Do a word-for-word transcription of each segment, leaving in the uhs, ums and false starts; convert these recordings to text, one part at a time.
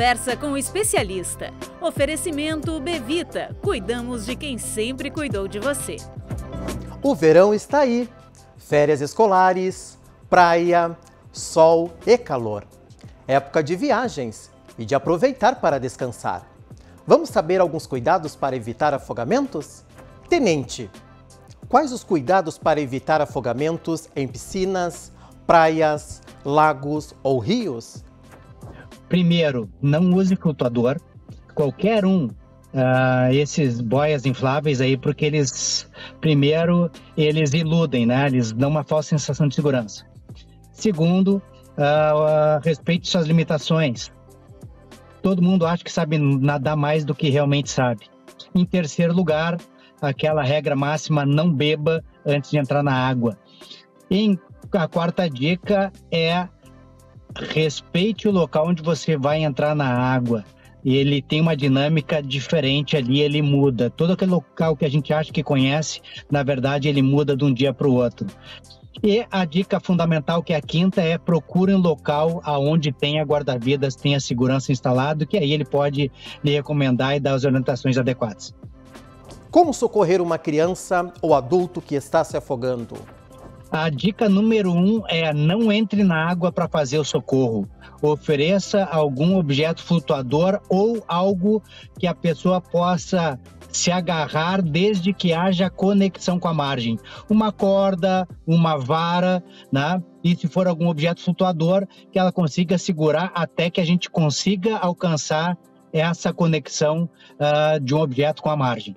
Conversa com o especialista. Oferecimento Bevita. Cuidamos de quem sempre cuidou de você. O verão está aí. Férias escolares, praia, sol e calor. Época de viagens e de aproveitar para descansar. Vamos saber alguns cuidados para evitar afogamentos? Tenente, quais os cuidados para evitar afogamentos em piscinas, praias, lagos ou rios? Primeiro, não use flutuador. Qualquer um, uh, esses boias infláveis aí, porque eles, primeiro, eles iludem, né? Eles dão uma falsa sensação de segurança. Segundo, uh, uh, respeite suas limitações. Todo mundo acha que sabe nadar mais do que realmente sabe. Em terceiro lugar, aquela regra máxima, não beba antes de entrar na água. E a quarta dica é respeite o local onde você vai entrar na água. Ele tem uma dinâmica diferente ali, ele muda. Todo aquele local que a gente acha que conhece, na verdade, ele muda de um dia para o outro. E a dica fundamental, que é a quinta, é procure um local onde tenha guarda-vidas, tenha segurança instalado, que aí ele pode lhe recomendar e dar as orientações adequadas. Como socorrer uma criança ou adulto que está se afogando? A dica número um é não entre na água para fazer o socorro. Ofereça algum objeto flutuador ou algo que a pessoa possa se agarrar desde que haja conexão com a margem. Uma corda, uma vara, né? E se for algum objeto flutuador, que ela consiga segurar até que a gente consiga alcançar essa conexão uh, de um objeto com a margem.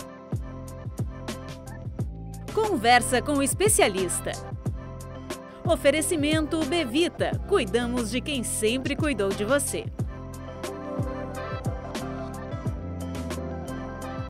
Conversa com o especialista. Oferecimento Bevita. Cuidamos de quem sempre cuidou de você.